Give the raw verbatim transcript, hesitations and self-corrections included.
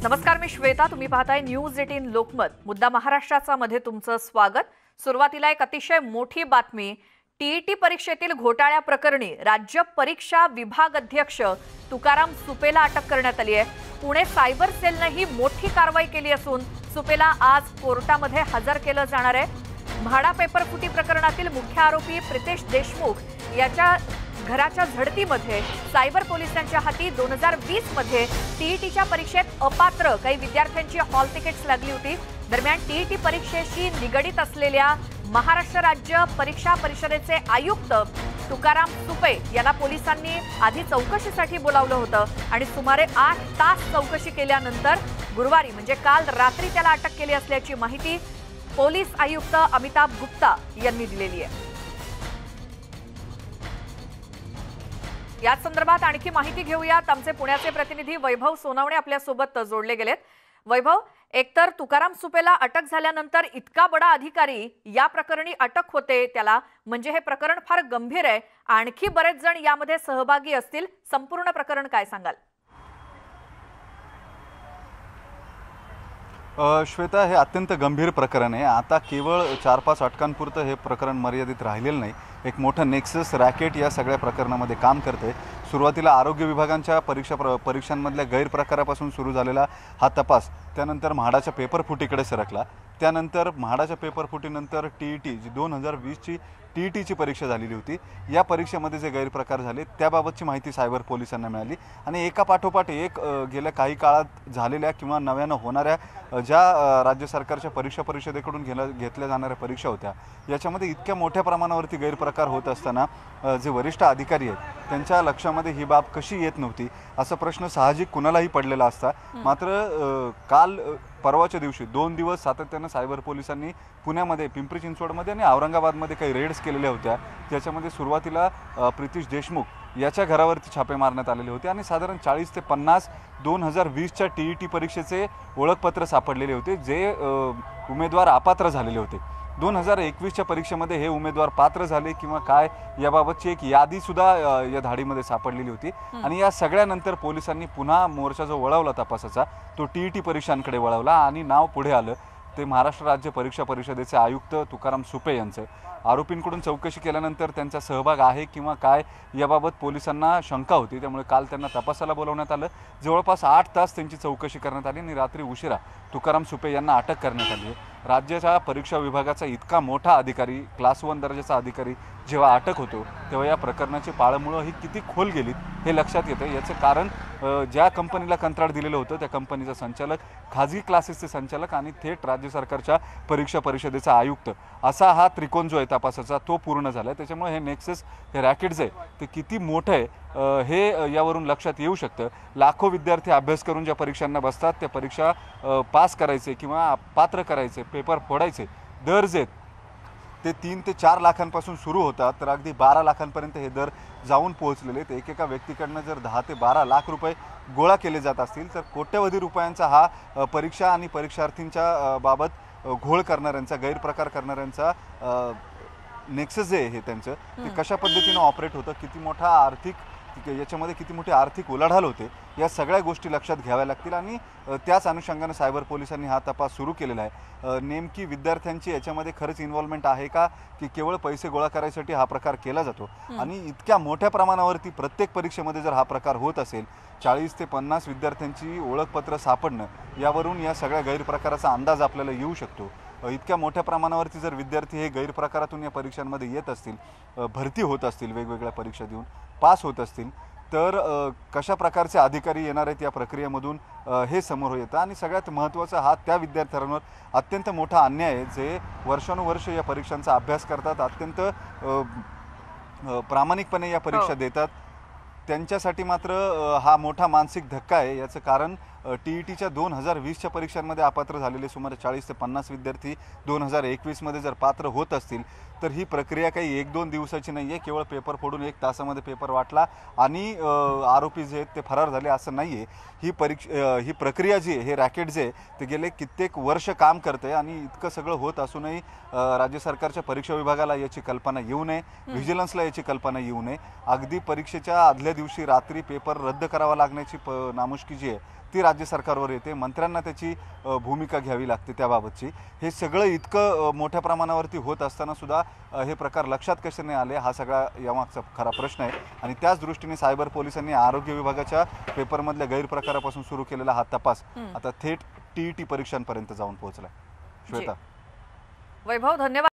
नमस्कार, मी श्वेता. तुम्ही पाहताय न्यूज एटीन लोकमत. मुद्दा महाराष्ट्राचा मध्ये तुमचं स्वागत. सुरुवातीला एक अतिशय मोठी बातमी. टीईटी परीक्षेतील घोटाळ्या प्रकरणी राज्य परीक्षा विभाग अध्यक्ष तुकाराम सुपेला अटक करण्यात आली आहे. पुणे सायबर सेलने ही मोठी कारवाई केली असून सुपेला आज कोर्टामध्ये हजर केलं जाणार आहे. म्हाडा पेपर फुटी प्रकरणातील मुख्य आरोपी प्रितेश देशमुख याच्या घराच्या झडतीमध्ये सायबर पोलिसांच्या हाती दोन हजार वीस मध्ये टीईटीच्या परीक्षेत अपात्र काही विद्यार्थ्यांची हॉल तिकीट्स लागली होती. दरम्यान टीईटी परीक्षेशी निगडीत असलेल्या महाराष्ट्र राज्य परीक्षा परिषदेचे आयुक्त तुकाराम सुपे यांना पोलिसांनी आधी चौकशीसाठी बोलावलं होतं आणि सुमारे आठ तास चौकशी केल्यानंतर गुरुवारी म्हणजे काल रात्री त्याला अटक केली असल्याची माहिती पोलीस आयुक्त अमिताभ गुप्ता यांनी दिलेली आहे. या संदर्भात आणखी माहिती घेऊयात. आमचे पुण्याचे प्रतिनिधी वैभव सोनवणे आपल्या सोबत जोडले गेलेत. वैभव, एकतर तुकाराम सुपेला अटक झाल्यानंतर इतका बडा अधिकारी या प्रकरणी अटक होते त्याला, म्हणजे हे प्रकरण फार गंभीर आहे. आणखी बरेच जण यामध्ये सहभागी असतील. संपूर्ण प्रकरण काय सांगाल? श्वेता, हे अत्यंत गंभीर प्रकरण आहे. आता केवळ चार पाच अटकांपुरतं हे प्रकरण मर्यादित राहिलेलं नाही. एक मोठं नेक्सस रॅकेट या सगळ्या प्रकरणामध्ये काम करते. सुरुवातीला आरोग्य विभागांच्या परीक्षा प्र परीक्षांमधल्या गैरप्रकारापासून सुरू झालेला हा तपास त्यानंतर म्हाडाच्या पेपरफुटीकडे सरकला. त्यानंतर म्हाडाच्या पेपरफुटीनंतर टी ई टी जी दोन हजार वीसची टी ई टीची परीक्षा झालेली होती, या परीक्षेमध्ये जे गैरप्रकार झाले त्याबाबतची माहिती सायबर पोलिसांना मिळाली आणि एका पाठोपाठ एक गेल्या काही काळात झालेल्या किंवा नव्यानं होणाऱ्या ज्या राज्य सरकारच्या परीक्षा परिषदेकडून घेला घेतल्या जाणाऱ्या परीक्षा होत्या याच्यामध्ये इतक्या मोठ्या प्रमाणावरती गैरप्रकार होत असताना जे वरिष्ठ अधिकारी आहेत त्यांच्या लक्षामध्ये ही बाब कशी येत नव्हती असा प्रश्न साहजिक कुणालाही पडलेला असता. मात्र काल परवाच्या दिवशी दोन दिवस सातत्यानं सायबर पोलिसांनी पुण्यामध्ये, पिंपरी चिंचवडमध्ये आणि औरंगाबादमध्ये काही रेड्स केलेल्या होत्या. ज्याच्यामध्ये सुरुवातीला प्रितेश देशमुख याच्या घरावरती छापे मारण्यात आलेले होते आणि साधारण चाळीस ते पन्नास दोन हजार वीसच्या टी ई टी परीक्षेचे ओळखपत्र सापडलेले होते जे उमेदवार अपात्र झालेले होते. दोन हजार एकवीसच्या परीक्षेमध्ये हे उमेदवार पात्र झाले किंवा काय याबाबतची एक यादीसुद्धा या धाडीमध्ये सापडलेली होती. आणि या सगळ्यानंतर पोलिसांनी पुन्हा मोर्चा जो वळवला तपासाचा तो टी ई टी परीक्षांकडे वळवला आणि नाव पुढे आलं ते महाराष्ट्र राज्य परीक्षा परिषदेचे आयुक्त तुकाराम सुपे यांचं. आरोपींकडून चौकशी केल्यानंतर त्यांचा सहभाग आहे किंवा काय याबाबत पोलिसांना शंका होती, त्यामुळे काल त्यांना तपासाला बोलवण्यात आलं. जवळपास आठ तास त्यांची चौकशी करण्यात आली आणि रात्री उशिरा तुकाराम सुपे यांना अटक करण्यात आली आहे. राज्याच्या परीक्षा विभागाचा इतका मोठा अधिकारी, क्लास वन दर्जाचा अधिकारी जेव्हा अटक होतो तेव्हा या प्रकरणाची पाळंमुळं ही किती खोल गेलीत हे लक्षात येतं. याचं कारण ज्या कंपनीला कंत्राट दिलेलं होतं त्या कंपनीचा संचालक, खाजगी क्लासेसचे संचालक आणि थेट राज्य सरकारच्या परीक्षा परिषदेचा आयुक्त असा हा त्रिकोण जो आहे तपासाचा तो पूर्ण झाला आहे. त्याच्यामुळे हे नेक्सस, हे रॅकेट जे आहे ते किती मोठं आहे हे यावरून लक्षात येऊ शकतं. लाखो विद्यार्थी अभ्यास करून ज्या परीक्षांना बसतात त्या परीक्षा पास करायचे किंवा पात्र करायचे, पेपर फोडायचे दर जे ते तीन ते चार लाखांपासून सुरू होतात तर अगदी बारा लाखांपर्यंत हे दर जाऊन पोहोचलेले आहेत. एकेका व्यक्तीकडनं जर दहा ते बारा लाख रुपये गोळा केले जात असतील तर कोट्यवधी रुपयांचा हा परीक्षा आणि परीक्षार्थींच्या बाबत घोळ करणाऱ्यांचा, गैरप्रकार करणाऱ्यांचा नेक्सस जे आहे त्यांचं ते कशा पद्धतीनं ऑपरेट होतं, किती मोठा आर्थिक याच्यामध्ये किती मोठी आर्थिक उलाढाल होते या सगळ्या गोष्टी लक्षात घ्याव्या लागतील. आणि त्याच अनुषंगाने सायबर पोलिसांनी हा तपास सुरू केलेला आहे. नेमकी विद्यार्थ्यांची याच्यामध्ये खरंच इन्व्हॉल्वमेंट आहे का की केवळ पैसे गोळा करायसाठी हा प्रकार केला जातो. आणि इतक्या मोठ्या प्रमाणावरती प्रत्येक परीक्षेमध्ये जर हा प्रकार होत असेल, चाळीस ते पन्नास विद्यार्थ्यांची ओळखपत्र सापडणं यावरून या सगळ्या गैरप्रकाराचा अंदाज आपल्याला येऊ शकतो. इतक्या मोठ्या प्रमाणावरती जर विद्यार्थी हे गैरप्रकारातून या परीक्षांमध्ये येत असतील, भरती होत असतील, वेगवेगळ्या परीक्षा देऊन पास होत असतील तर कशा प्रकारचे अधिकारी येणार आहेत या प्रक्रियेमधून हे समोर येतं. आणि सगळ्यात महत्त्वाचा हा त्या विद्यार्थ्यांवर अत्यंत मोठा अन्याय आहे जे वर्षानुवर्ष या परीक्षांचा अभ्यास करतात, अत्यंत प्रामाणिकपणे या परीक्षा देतात. त्यांच्यासाठी मात्र हा मोठा मानसिक धक्का आहे. याचं कारण टी ई टीच्या दोन हजार वीसच्या परीक्षांमध्ये अपात्र झालेले सुमारे चाळीस ते पन्नास विद्यार्थी दोन हजार एकवीसमध्ये जर पात्र होत असतील तर ही प्रक्रिया काही एक दोन दिवसाची नाही आहे. केवळ पेपर फोडून एक तासामध्ये पेपर वाटला आणि आरोपी जे आहेत ते फरार झाले असं नाही आहे. ही परीक्षा ही प्रक्रिया जी आहे, हे रॅकेट जे ते गेले कित्येक वर्ष काम करते आहे आणि इतकं सगळं होत असूनही राज्य सरकारच्या परीक्षा विभागाला याची कल्पना येऊ नये, व्हिजिलन्सला याची कल्पना येऊ नये. अगदी परीक्षेच्या आदल्या दिवशी रात्री पेपर रद्द करावा लागण्याची प नामुष्की जी आहे ती राज्य सरकारवर येते, मंत्र्यांना त्याची अ, भूमिका घ्यावी लागते त्याबाबतची. हे सगळं इतकं अ, मोठ्या प्रमाणावरती होत असताना सुद्धा अ, हे प्रकार लक्षात कसे नाही आले, हा सगळा यामागचा खरा प्रश्न आहे. आणि त्याच दृष्टीने सायबर पोलिसांनी आरोग्य विभागाच्या पेपरमधल्या गैरप्रकारापासून सुरू केलेला हा तपास आता थेट टीईटी परीक्षांपर्यंत जाऊन पोहोचला. श्वेता. वैभव, धन्यवाद.